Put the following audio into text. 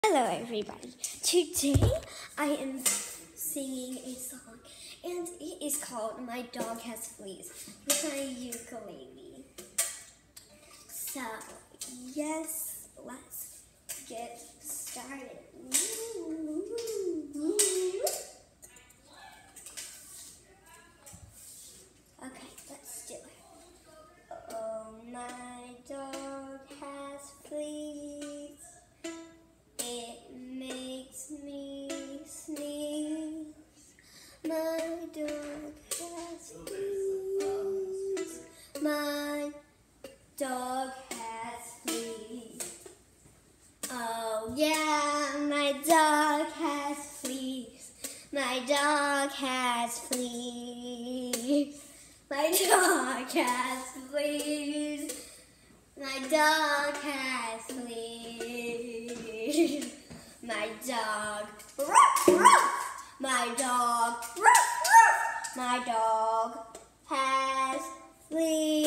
Hello everybody, today I am singing a song and it is called My Dog Has Fleas with my ukulele. So yes, let's get started. Okay, let's do it. Oh, my dog has fleas. It makes me sneeze. My dog has fleas. My dog has fleas. Oh yeah, my dog has fleas. My dog has fleas. My dog has fleas. My dog has fleas. My dog, ruff, ruff. My dog, ruff, ruff. My dog has fleas.